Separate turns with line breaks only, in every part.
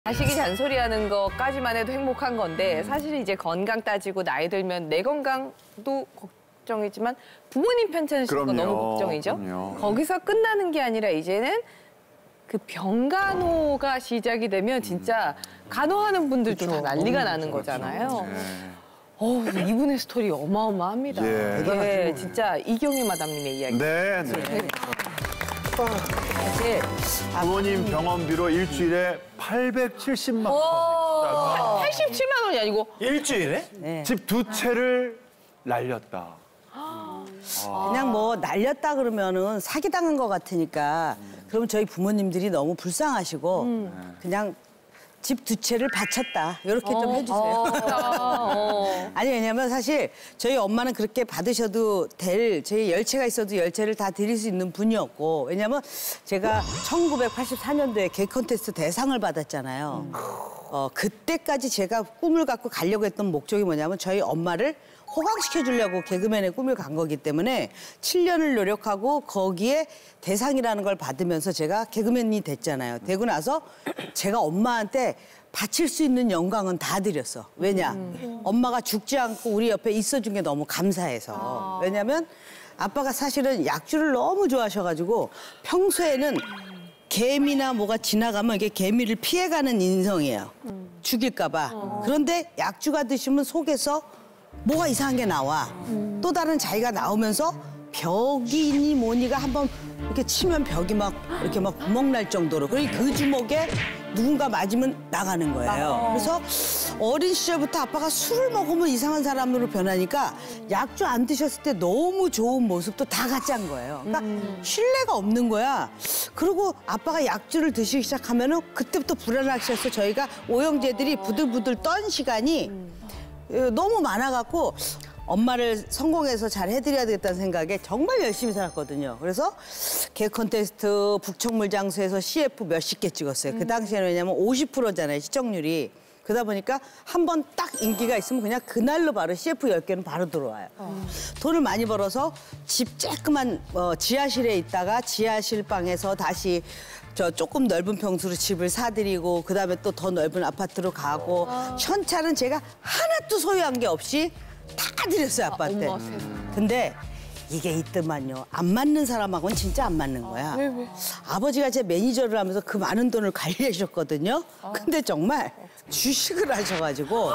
자식이 잔소리하는 것까지만 해도 행복한 건데 사실 이제 건강 따지고 나이 들면 내 건강도 걱정이지만 부모님 편찮으시는 거 너무 걱정이죠. 그럼요. 거기서 끝나는 게 아니라 이제는 그 병간호가 시작이 되면 진짜 간호하는 분들도 다 난리가 나는 거잖아요. 이분의 스토리 어마어마합니다. 예, 진짜 이경희 마담님의 이야기.
네. 부모님 병원비로 일주일에 870만 원.
87만 원이 아니고
일주일에?
네. 집 두 채를 날렸다.
그냥 뭐 날렸다 그러면은 사기당한 것 같으니까 그럼 저희 부모님들이 너무 불쌍하시고 그냥 집 두 채를 바쳤다. 이렇게 좀 해주세요. 아니 왜냐면 사실 저희 엄마는 그렇게 받으셔도 될 저희 10채가 있어도 10채를 다 드릴 수 있는 분이었고 왜냐면 제가 1984년도에 개 콘테스트 대상을 받았잖아요. 그때까지 제가 꿈을 갖고 가려고 했던 목적이 뭐냐면 저희 엄마를 호강시켜주려고 개그맨의 꿈을 간 거기 때문에 7년을 노력하고 거기에 대상이라는 걸 받으면서 제가 개그맨이 됐잖아요. 되고 나서 제가 엄마한테 바칠 수 있는 영광은 다 드렸어. 왜냐? 엄마가 죽지 않고 우리 옆에 있어준 게 너무 감사해서. 왜냐면 아빠가 사실은 약주를 너무 좋아하셔가지고 평소에는 개미나 뭐가 지나가면 이게 개미를 피해가는 인성이에요. 죽일까 봐. 그런데 약주가 드시면 속에서 뭐가 이상한 게 나와. 또 다른 자기가 나오면서 벽이니 뭐니가 한번 이렇게 치면 벽이 막 이렇게 막 구멍 날 정도로. 그리고 그 주먹에 누군가 맞으면 나가는 거예요. 그래서 어린 시절부터 아빠가 술을 먹으면 이상한 사람으로 변하니까 약주 안 드셨을 때 너무 좋은 모습도 다 가짜인 거예요. 그러니까 신뢰가 없는 거야. 그리고 아빠가 약주를 드시기 시작하면은 그때부터 불안하기 시작해서 저희가 오형제들이 부들부들 떤 시간이 너무 많아갖고 엄마를 성공해서 잘 해드려야 되겠다는 생각에 정말 열심히 살았거든요. 그래서 개 콘테스트 북청물장수에서 CF 몇십 개 찍었어요. 그 당시에는 왜냐면 50%잖아요, 시청률이. 그러다 보니까 한 번 딱 인기가 있으면 그냥 그날로 바로 CF 10개는 바로 들어와요. 돈을 많이 벌어서 집 쬐끄만 지하실에 있다가 지하실 방에서 다시 저 조금 넓은 평수로 집을 사드리고 그다음에 또 더 넓은 아파트로 가고 현찰은 제가 하나도 소유한 게 없이 다 드렸어요, 아빠한테. 근데 이게 있더만요. 안 맞는 사람하고는 진짜 안 맞는 거야. 왜? 아버지가 제 매니저를 하면서 그 많은 돈을 관리하셨거든요. 근데 정말 주식을 하셔가지고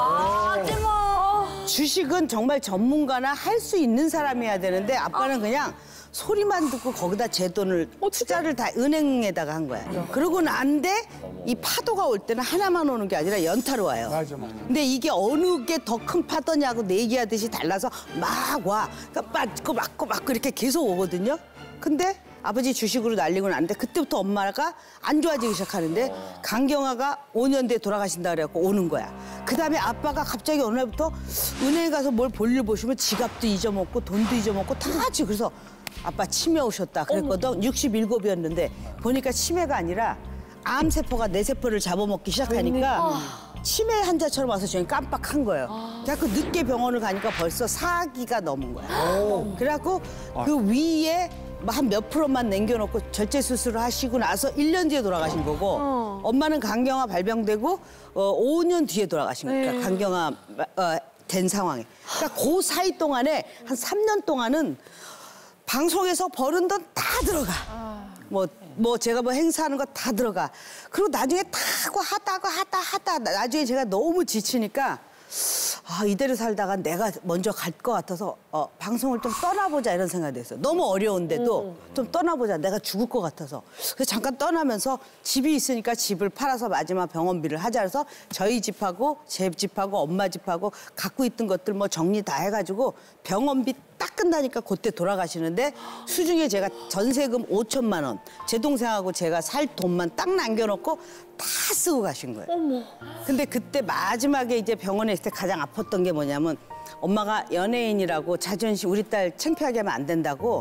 주식은 정말 전문가나 할 수 있는 사람이 해야 되는데 아빠는 그냥 소리만 듣고 거기다 제 돈을 투자를 다 은행에다가 한 거야. 그러고 난데 이 파도가 올 때는 하나만 오는 게 아니라 연타로 와요. 맞아. 근데 이게 어느 게 더 큰 파도냐고 내기하듯이 달라서 막 와. 그러니까 맞고 이렇게 계속 오거든요. 근데 아버지 주식으로 날리고 났는데 그때부터 엄마가 안 좋아지기 시작하는데 강경화가 5년 뒤에 돌아가신다 그래갖고 오는 거야. 그다음에 아빠가 갑자기 어느 날부터 은행에 가서 뭘 볼일 보시면 지갑도 잊어먹고 돈도 잊어먹고 다 하지. 그래서 아빠 치매 오셨다 그랬거든. 67이었는데 보니까 치매가 아니라 암세포가 내 세포를 잡아먹기 시작하니까 치매 환자처럼 와서 저희 깜빡한 거예요. 그래갖고 늦게 병원을 가니까 벌써 4기가 넘은 거야. 그래갖고 그 위에 한 몇 프로만 남겨놓고 절제 수술을 하시고 나서 1년 뒤에 돌아가신 거고 엄마는 간경화 발병되고 5년 뒤에 돌아가신 거니까 간경화 된 상황에. 그러니까 그 사이 동안에 한 3년 동안은 방송에서 버는 돈 다 들어가. 뭐 제가 뭐 행사하는 거 다 들어가. 그리고 나중에 하다 나중에 제가 너무 지치니까 이대로 살다가 내가 먼저 갈 것 같아서 방송을 좀 떠나보자 이런 생각이 됐어요. 너무 어려운데도 좀 떠나보자. 내가 죽을 것 같아서. 그래서 잠깐 떠나면서 집이 있으니까 집을 팔아서 마지막 병원비를 하자 해서 저희 집하고 제 집하고 엄마 집하고 갖고 있던 것들 뭐 정리 다 해가지고 병원비 딱 끝나니까 그때 돌아가시는데 수중에 제가 전세금 5천만 원 제 동생하고 제가 살 돈만 딱 남겨놓고 다 쓰고 가신 거예요. 근데 그때 마지막에 이제 병원에 있을 때 가장 아팠던 게 뭐냐면 엄마가 연예인이라고 자존심 우리 딸 창피하게 하면 안 된다고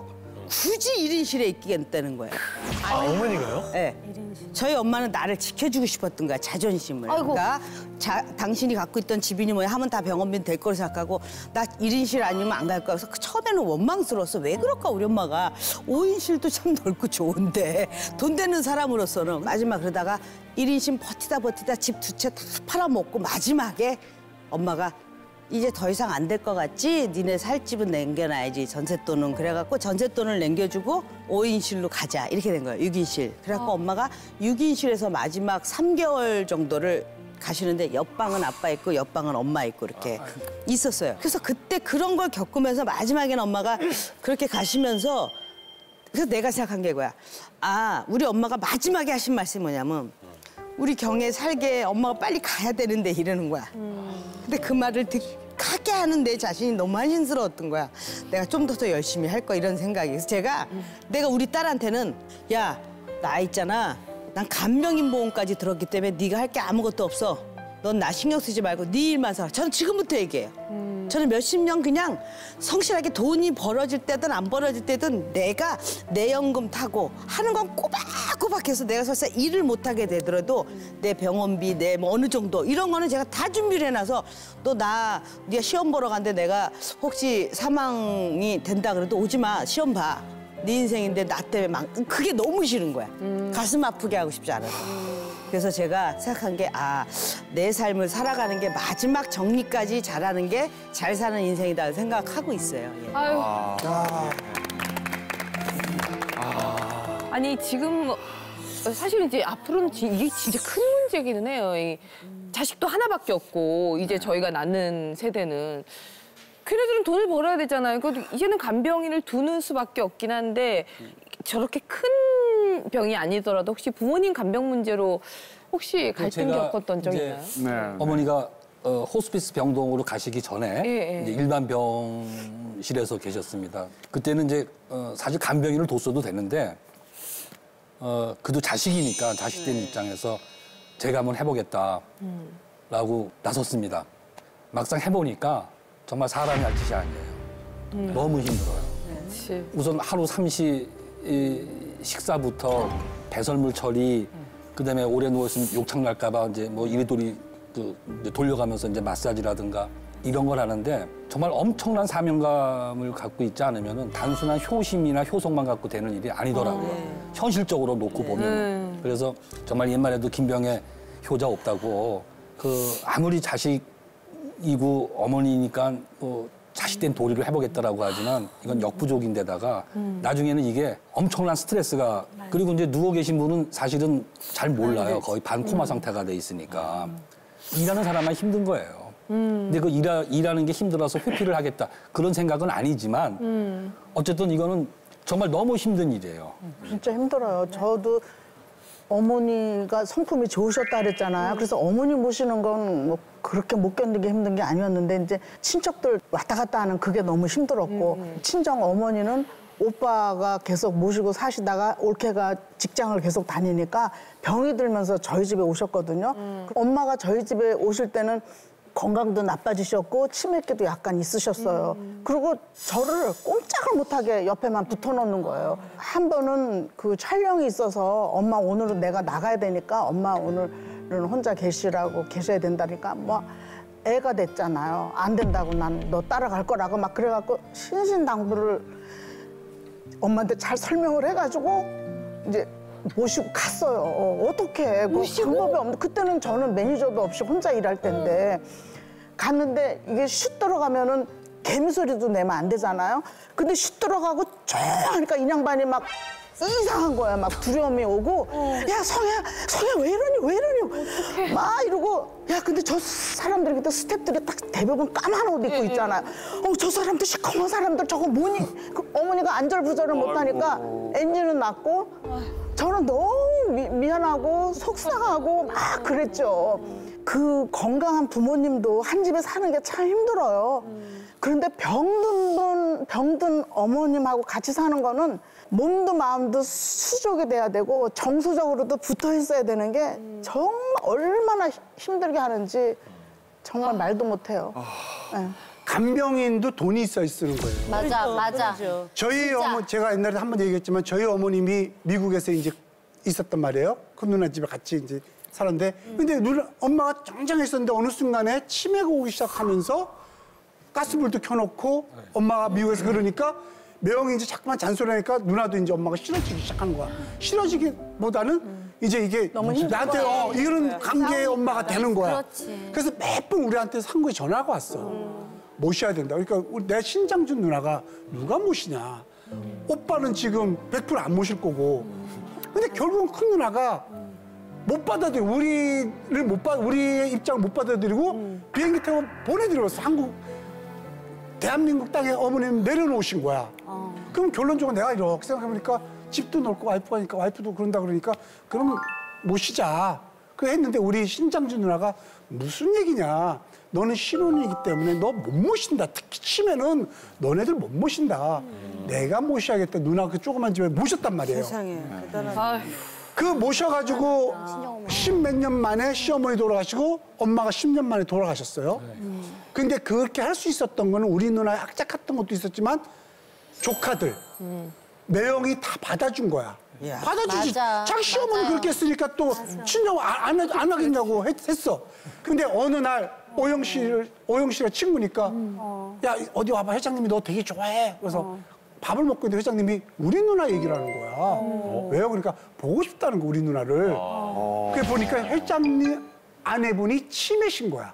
굳이 1인실에 있겠다는 거예요.
어머니가요?
네. 저희 엄마는 나를 지켜주고 싶었던 거야, 자존심을.
아이고.
그러니까 당신이 갖고 있던 집이니 뭐야 하면 다 병원비는 될 거로 생각하고 나 1인실 아니면 안 갈 거야. 그래서 처음에는 원망스러웠어. 왜 그럴까 우리 엄마가. 5인실도 참 넓고 좋은데 돈 되는 사람으로서는. 마지막 그러다가 1인실 버티다 집 2채 다 팔아먹고 마지막에 엄마가 이제 더 이상 안 될 것 같지? 니네 살 집은 남겨놔야지, 전셋돈은. 그래갖고 전셋돈을 남겨주고 5인실로 가자, 이렇게 된 거예요, 6인실. 그래갖고 엄마가 6인실에서 마지막 3개월 정도를 가시는데 옆방은 아빠 있고 옆방은 엄마 있고 이렇게 있었어요. 그래서 그때 그런 걸 겪으면서 마지막에는 엄마가 그렇게 가시면서 그래서 내가 생각한 게 뭐야. 아, 우리 엄마가 마지막에 하신 말씀이 뭐냐면 우리 경에 살게 엄마가 빨리 가야 되는데 이러는 거야. 근데 그 말을 하게 하는 내 자신이 너무 한심스러웠던 거야. 내가 좀 더 열심히 할 거야 이런 생각이. 그래서 내가 우리 딸한테는 야, 나 있잖아. 난 간병인 보험까지 들었기 때문에 네가 할 게 아무것도 없어. 넌 나 신경 쓰지 말고 네 일만 살아. 저는 지금부터 얘기해요. 저는 몇십 년 그냥 성실하게 돈이 벌어질 때든 안 벌어질 때든 내가 내 연금 타고 하는 건 꼬박꼬박 해서 내가 설사 일을 못하게 되더라도 내 병원비, 내 뭐 어느 정도 이런 거는 제가 다 준비를 해놔서 또 네가 시험 보러 간데 내가 혹시 사망이 된다 그래도 오지 마. 시험 봐. 네 인생인데 나 때문에 그게 너무 싫은 거야. 가슴 아프게 하고 싶지 않아서. 그래서 제가 생각한 게 내 삶을 살아가는 게 마지막 정리까지 잘하는 게 잘 사는 인생이다 생각하고 있어요. 예.
아유. 아니 지금 사실 이제 앞으로는 이게 진짜 큰 문제기는 해요. 이 자식도 하나밖에 없고 이제 저희가 낳는 세대는 걔네들은 돈을 벌어야 되잖아요. 그래도 이제는 간병인을 두는 수밖에 없긴 한데 저렇게 큰 병이 아니더라도 혹시 부모님 간병 문제로 혹시 갈등 겪었던 적 있나요?
네. 어머니가 호스피스 병동으로 가시기 전에 이제 일반 병실에서 계셨습니다. 그때는 이제 사실 간병인을 뒀어도 되는데 그도 자식이니까 자식된 입장에서 제가 한번 해보겠다라고 나섰습니다. 막상 해보니까 정말 사람이 할 짓이 아니에요. 너무 힘들어요. 우선 하루 3시 식사부터 배설물 처리, 그다음에 오래 누웠으면 욕창 날까봐 이제 뭐 이리저리 이제 돌려가면서 이제 마사지라든가 이런 걸 하는데 정말 엄청난 사명감을 갖고 있지 않으면은 단순한 효심이나 효성만 갖고 되는 일이 아니더라고요. 현실적으로 놓고 보면. 그래서 정말 옛말에도 김병에 효자 없다고 아무리 자식이고 어머니니까 자식된 도리를 해보겠다라고 하지만 이건 역부족인데다가 나중에는 이게 엄청난 스트레스가 그리고 이제 누워 계신 분은 사실은 잘 몰라요. 거의 반코마 상태가 돼 있으니까. 일하는 사람만 힘든 거예요. 근데 그 일하는 게 힘들어서 회피를 하겠다. 그런 생각은 아니지만 어쨌든 이거는 정말 너무 힘든 일이에요.
진짜 힘들어요. 저도 어머니가 성품이 좋으셨다 그랬잖아요. 그래서 어머니 모시는 건 뭐 그렇게 못 견디기 힘든 게 아니었는데 이제 친척들 왔다 갔다 하는 그게 너무 힘들었고 친정 어머니는 오빠가 계속 모시고 사시다가 올케가 직장을 계속 다니니까 병이 들면서 저희 집에 오셨거든요. 엄마가 저희 집에 오실 때는 건강도 나빠지셨고 치매기도 약간 있으셨어요. 그리고 저를 꼼짝을 못하게 옆에만 붙어놓는 거예요. 한 번은 그 촬영이 있어서 엄마 오늘은 내가 나가야 되니까 엄마 오늘은 혼자 계셔야 된다니까 뭐 애가 됐잖아요. 안 된다고 난 너 따라갈 거라고 막 그래갖고 신신당부를 엄마한테 잘 설명을 해가지고 이제 모시고 갔어요. 어떻게 그 방법이 없는데 그때는 저는 매니저도 없이 혼자 일할 때인데 갔는데 이게 슛 들어가면은 개미 소리도 내면 안 되잖아요. 근데 슛 들어가고 조용하니까 이 양반이 막 이상한 거야. 막 두려움이 오고 야 성혜야 왜 이러니 막 이러고 야 근데 저 사람들이 그때 스태프들이 딱 대부분 까만 옷 입고 있잖아요. 저 사람들 시커먼 사람들 저거 뭐니? 그 어머니가 안절부절을 못하니까 엔진은 났고 저는 너무 미안하고 속상하고 막 그랬죠. 그 건강한 부모님도 한 집에 사는 게 참 힘들어요. 그런데 병든 어머님하고 같이 사는 거는 몸도 마음도 수족이 돼야 되고 정서적으로도 붙어 있어야 되는 게 정말 얼마나 힘들게 하는지 정말 말도 못해요. 네.
간병인도 돈이 있어야 쓰는 거예요.
맞아, 맞아.
그렇죠.
저희 어머니, 제가 옛날에 한 번 얘기했지만 저희 어머님이 미국에서 이제 있었단 말이에요. 큰 누나 집에 같이 이제 살았는데. 근데 엄마가 짱짱했었는데 어느 순간에 치매가 오기 시작하면서 가스불도 켜놓고 엄마가 미국에서 그러니까 매형이 이제 자꾸만 잔소리하니까 누나도 이제 엄마가 싫어지기 시작한 거야. 싫어지기보다는 이제 이게 나한테 이런 관계의 엄마가 되는 거야.
그렇지.
그래서 매번 우리한테 상구에 전화가 왔어. 모셔야 된다. 그러니까 내 신장준 누나가 누가 모시냐. 오빠는 지금 100% 안 모실 거고. 근데 결국은 큰 누나가 못 받아들여. 우리의 입장을 못 받아들이고 비행기 타고 보내드렸어. 대한민국 땅에 어머님 내려놓으신 거야. 그럼 결론적으로 내가 이렇게 생각해보니까 집도 넓고 와이프가 니까 와이프도 그런다 그러니까 그럼 모시자. 그 했는데 우리 신장준 누나가 무슨 얘기냐. 너는 신혼이기 때문에 너 못 모신다. 특히 치매는 너네들 못 모신다. 내가 모셔야겠다. 누나 그 조그만 집에 모셨단 말이에요.
세상에 대단하다.
그 모셔가지고 10몇 년 만에 시어머니 돌아가시고 엄마가 10년 만에 돌아가셨어요. 근데 그렇게 할 수 있었던 거는 우리 누나의 악착했던 것도 있었지만 조카들, 매형이 다 받아준 거야.
야.
받아주지.
맞아.
자기 시어머니
맞아요.
그렇게 했으니까 또 친정 안 하겠냐고 했어. 근데 어느 날 오영 씨가 친구니까 야 어디 와봐 회장님이 너 되게 좋아해. 그래서 밥을 먹고 있는데 회장님이 우리 누나 얘기를 하는 거야. 왜요? 그러니까 보고 싶다는 거 우리 누나를. 그래 보니까 회장님 아내분이 치매신 거야.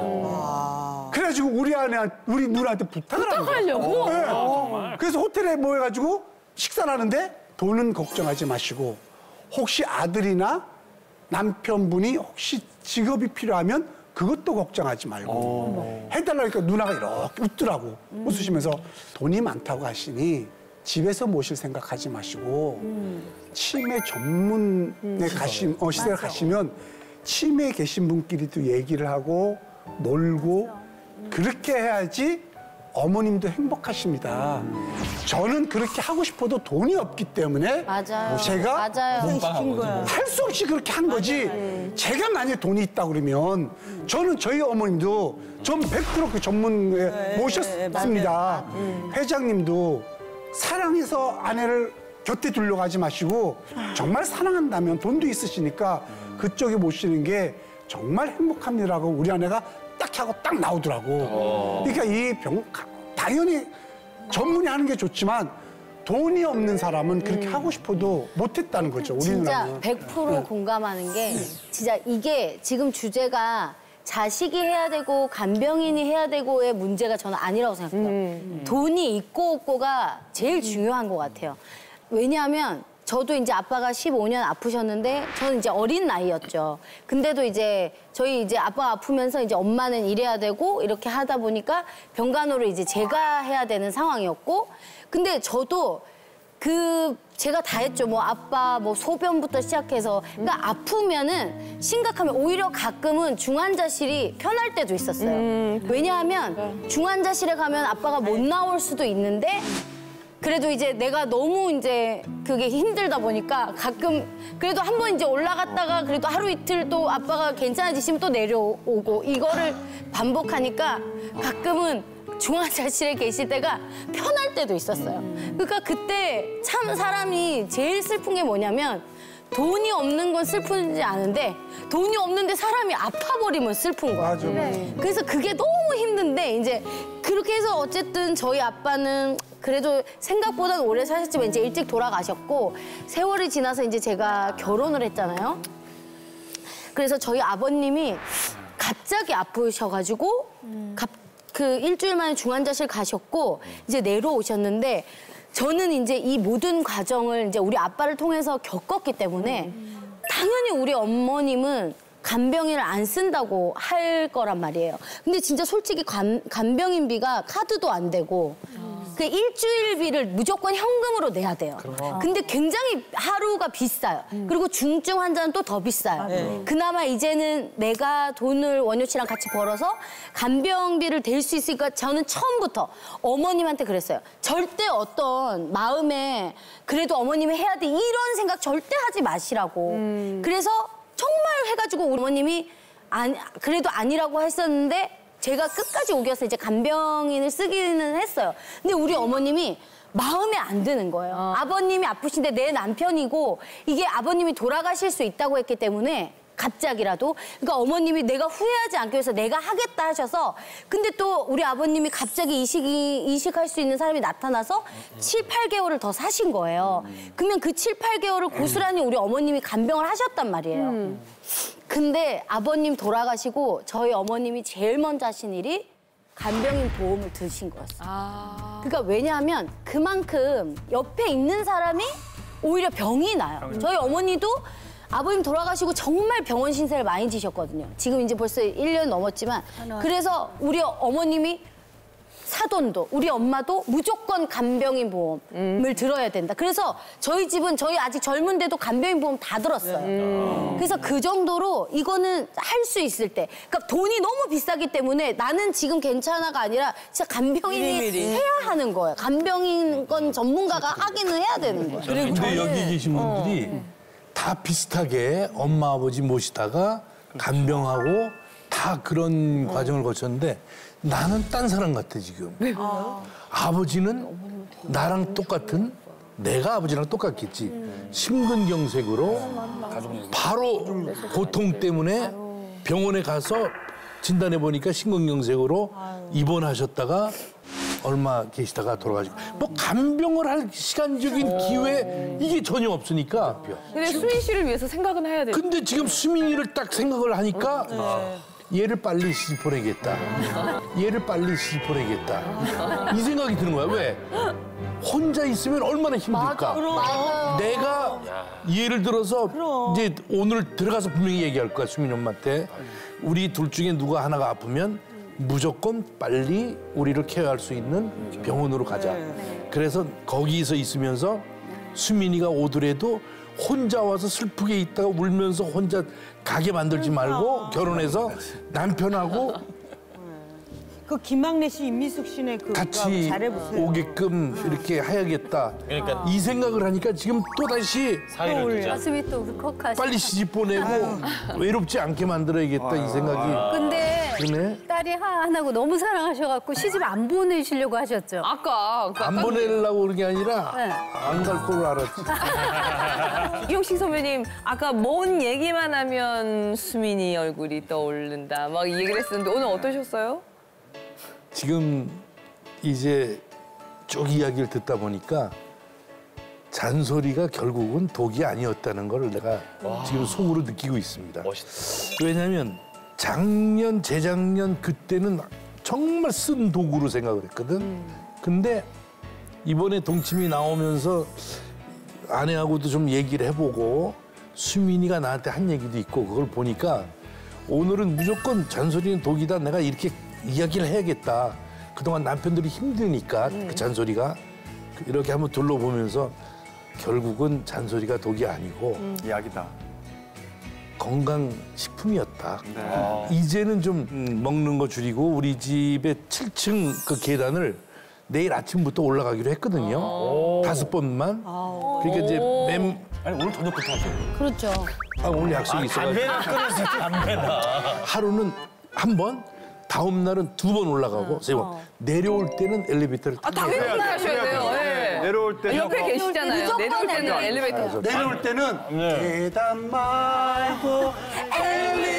그래가지고 우리 누나한테 부탁을
부탁하려고?
네. 그래서 호텔에 모여가지고 식사를 하는데 돈은 걱정하지 마시고 혹시 아들이나 남편분이 혹시 직업이 필요하면 그것도 걱정하지 말고 해달라니까 누나가 이렇게 웃더라고. 웃으시면서 돈이 많다고 하시니 집에서 모실 생각하지 마시고 치매 전문에 시대에 가시면 치매에 계신 분끼리도 얘기를 하고 놀고 그렇게 해야지 어머님도 행복하십니다. 저는 그렇게 하고 싶어도 돈이 없기 때문에
맞아요.
제가
맞아요.
할 수 없이 그렇게 한 거지. 제가 만약에 돈이 있다 그러면 저는 저희 어머님도 전 100% 그 전문에 모셨습니다. 회장님도 사랑해서 아내를 곁에 두려고 하지 마시고 정말 사랑한다면 돈도 있으시니까 그쪽에 모시는 게 정말 행복합니다라고 우리 아내가 딱 하고 딱 나오더라고. 그러니까 이 당연히 전문이 하는 게 좋지만 돈이 없는 사람은 그렇게 하고 싶어도 못했다는 거죠. 우리
진짜
누나는.
100% 공감하는 게 진짜 이게 지금 주제가 자식이 해야 되고 간병인이 해야 되고의 문제가 저는 아니라고 생각해요. 돈이 있고 없고가 제일 중요한 것 같아요. 왜냐하면 저도 이제 아빠가 15년 아프셨는데 저는 이제 어린 나이였죠. 근데도 이제 저희 이제 아빠가 아프면서 이제 엄마는 일해야 되고 이렇게 하다 보니까 병간호를 이제 제가 해야 되는 상황이었고 근데 저도 제가 다 했죠. 뭐 아빠 뭐 소변부터 시작해서 그러니까 아프면은 심각하면 오히려 가끔은 중환자실이 편할 때도 있었어요. 왜냐하면 중환자실에 가면 아빠가 못 나올 수도 있는데 그래도 이제 내가 너무 이제 그게 힘들다 보니까 가끔 그래도 한 번 이제 올라갔다가 그래도 하루 이틀 또 아빠가 괜찮아지시면 또 내려오고 이거를 반복하니까 가끔은 중환자실에 계실 때가 편할 때도 있었어요. 그러니까 그때 참 사람이 제일 슬픈 게 뭐냐면 돈이 없는 건 슬프지 않은데 돈이 없는데 사람이 아파버리면 슬픈 거야.
맞아.
그래서 그게 너무 힘든데 이제 그렇게 해서 어쨌든 저희 아빠는 그래도 생각보다 오래 사셨지만 이제 일찍 돌아가셨고 세월이 지나서 이제 제가 결혼을 했잖아요. 그래서 저희 아버님이 갑자기 아프셔가지고 그 일주일 만에 중환자실 가셨고 이제 내려오셨는데 저는 이제 이 모든 과정을 이제 우리 아빠를 통해서 겪었기 때문에 당연히 우리 어머님은 간병인을 안 쓴다고 할 거란 말이에요. 근데 진짜 솔직히 간병인비가 카드도 안 되고 그 일주일비를 무조건 현금으로 내야 돼요. 근데 굉장히 하루가 비싸요. 그리고 중증 환자는 또 더 비싸요. 그나마 이제는 내가 돈을 원효 씨랑 같이 벌어서 간병비를 댈 수 있으니까 저는 처음부터 어머님한테 그랬어요. 절대 어떤 마음에 그래도 어머님이 해야 돼 이런 생각 절대 하지 마시라고. 그래서 정말 해가지고 우리 어머님이 그래도 아니라고 했었는데 제가 끝까지 우겨서 이제 간병인을 쓰기는 했어요. 근데 우리 어머님이 마음에 안 드는 거예요. 아버님이 아프신데 내 남편이고 이게 아버님이 돌아가실 수 있다고 했기 때문에 갑자기라도 그러니까 어머님이 내가 후회하지 않기 위해서 내가 하겠다 하셔서 근데 또 우리 아버님이 갑자기 이식할 수 있는 사람이 나타나서 7, 8개월을 더 사신 거예요. 그러면 그 7, 8개월을 고스란히 우리 어머님이 간병을 하셨단 말이에요. 근데 아버님 돌아가시고 저희 어머님이 제일 먼저 하신 일이 간병인 보험을 드신 거였어요. 그러니까 왜냐하면 그만큼 옆에 있는 사람이 오히려 병이 나요. 저희 어머니도 아버님 돌아가시고 정말 병원 신세를 많이 지셨거든요. 지금 이제 벌써 1년 넘었지만 그래서 우리 어머님이 사돈도 우리 엄마도 무조건 간병인 보험을 들어야 된다. 그래서 저희 집은 저희 아직 젊은데도 간병인 보험 다 들었어요. 그래서 그 정도로 이거는 할 수 있을 때 그러니까 돈이 너무 비싸기 때문에 나는 지금 괜찮아가 아니라 진짜 간병인이 해야 하는 거예요. 간병인 건 전문가가 하기는 해야 되는 거예요.
근데 여기 계신 분들이 다 비슷하게 엄마 아버지 모시다가 간병하고 다 그런 과정을 거쳤는데 나는 딴 사람 같아 지금. 아버지는 나랑 똑같은 내가 아버지랑 똑같겠지. 심근경색으로 바로 고통 때문에 병원에 가서 진단해 보니까 심근경색으로 입원하셨다가 얼마 계시다가 돌아가시고 뭐 간병을 할 시간적인 기회 이게 전혀 없으니까.
근데 수민 씨를 위해서 생각은 해야 돼요.
근데 지금 수민이를 딱 생각을 하니까 얘를 빨리 시집 보내겠다. 얘를 빨리 시집 보내겠다. 이 생각이 드는 거야. 왜? 혼자 있으면 얼마나 힘들까.
맞아.
내가 예를 들어서 이제 오늘 들어가서 분명히 얘기할 거야 수민 엄마한테. 우리 둘 중에 누가 하나가 아프면 무조건 빨리 우리를 케어할 수 있는 병원으로 가자. 그래서 거기서 있으면서 수민이가 오더라도 혼자 와서 슬프게 있다가 울면서 혼자 가게 만들지 말고 결혼해서 남편하고
그 김학래 씨, 임미숙 씨네 그
같이
잘해보세요.
오게끔 이렇게 해야겠다.
그러니까
이 생각을 하니까 지금 또 다시
사이를 두자.
가슴이 또 울컥하시.
빨리 시집 보내고 외롭지 않게 만들어야겠다 이 생각이
근데
드네.
딸이 하나고 너무 사랑하셔갖고 시집 안 보내시려고 하셨죠?
아까
안 보내려고 그런 게 아니라
네.
안 갈 걸 알았지.
이용식 선배님 아까 뭔 얘기만 하면 수민이 얼굴이 떠오른다 막 이 얘기를 했었는데 오늘 어떠셨어요?
지금 이제 쭉 이야기를 듣다 보니까 잔소리가 결국은 독이 아니었다는 걸 내가 지금 속으로 느끼고 있습니다.
멋있다.
왜냐하면 작년, 재작년 그때는 정말 쓴 도구로 생각을 했거든. 근데 이번에 동침이 나오면서 아내하고도 좀 얘기를 해보고 수민이가 나한테 한 얘기도 있고 그걸 보니까 오늘은 무조건 잔소리는 독이다. 내가 이렇게 이야기를 해야겠다. 그동안 남편들이 힘드니까 그 잔소리가 이렇게 한번 둘러보면서 결국은 잔소리가 독이 아니고
이야기다.
건강식품이었다.
네.
이제는 좀 먹는 거 줄이고 우리 집의 7층 그 계단을 내일 아침부터 올라가기로 했거든요. 5번만. 그러니까 이제
아니 오늘 저녁부터 하세요.
그렇죠.
오늘 약속이 있어가지고
담배나.
하루는 한 번, 다음 날은 2번 올라가고 3번. 내려올 때는 엘리베이터를 타고
당연히 하셔야 돼요. 예.
내려올 때
옆에 계시잖아요. 내려올 때는 엘리베이터.
내려올 때는 계단 말고 엘리베이터